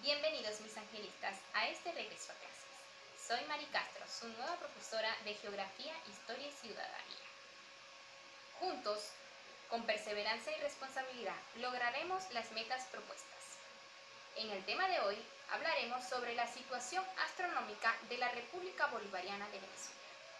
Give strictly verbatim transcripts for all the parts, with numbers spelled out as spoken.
Bienvenidos mis angelistas a este regreso a clases. Soy Mari Castro, su nueva profesora de Geografía, Historia y Ciudadanía. Juntos, con perseverancia y responsabilidad, lograremos las metas propuestas. En el tema de hoy hablaremos sobre la situación astronómica de la República Bolivariana de Venezuela.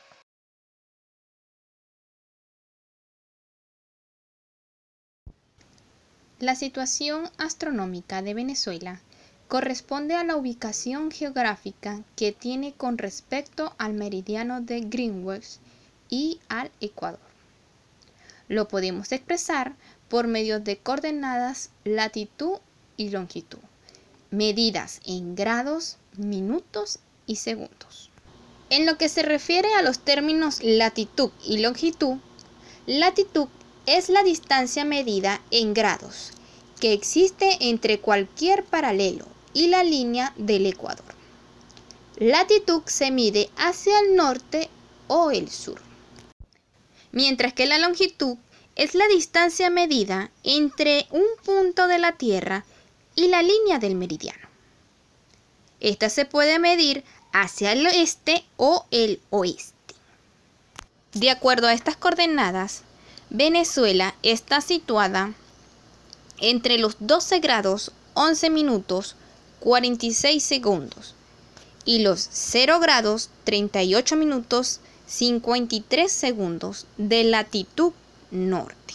La situación astronómica de Venezuela corresponde a la ubicación geográfica que tiene con respecto al meridiano de Greenwich y al Ecuador. Lo podemos expresar por medio de coordenadas latitud y longitud, medidas en grados, minutos y segundos. En lo que se refiere a los términos latitud y longitud, latitud es la distancia medida en grados que existe entre cualquier paralelo y la línea del Ecuador. Latitud se mide hacia el norte o el sur, mientras que la longitud es la distancia medida entre un punto de la Tierra y la línea del meridiano. Esta se puede medir hacia el este o el oeste. De acuerdo a estas coordenadas, Venezuela está situada entre los doce grados once minutos cuarenta y seis segundos y los cero grados treinta y ocho minutos cincuenta y tres segundos de latitud norte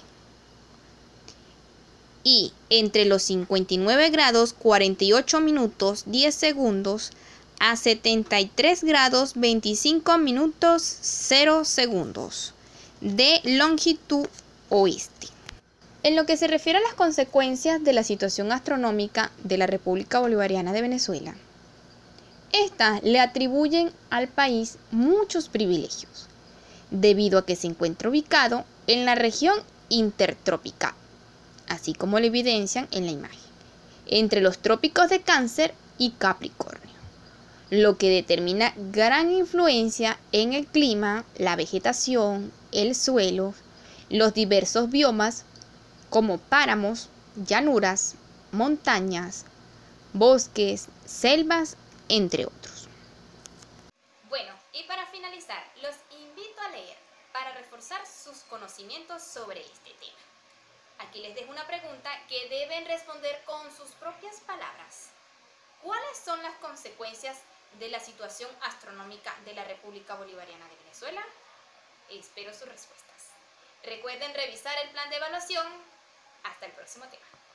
y entre los cincuenta y nueve grados cuarenta y ocho minutos diez segundos a setenta y tres grados veinticinco minutos cero segundos de longitud oeste. En lo que se refiere a las consecuencias de la situación astronómica de la República Bolivariana de Venezuela, estas le atribuyen al país muchos privilegios, debido a que se encuentra ubicado en la región intertropical, así como lo evidencian en la imagen, entre los trópicos de Cáncer y Capricornio, lo que determina gran influencia en el clima, la vegetación, el suelo, los diversos biomas como páramos, llanuras, montañas, bosques, selvas, entre otros. Bueno, y para finalizar, los invito a leer para reforzar sus conocimientos sobre este tema. Aquí les dejo una pregunta que deben responder con sus propias palabras. ¿Cuáles son las consecuencias de la situación astronómica de la República Bolivariana de Venezuela? Espero sus respuestas. Recuerden revisar el plan de evaluación. Hasta el próximo tema.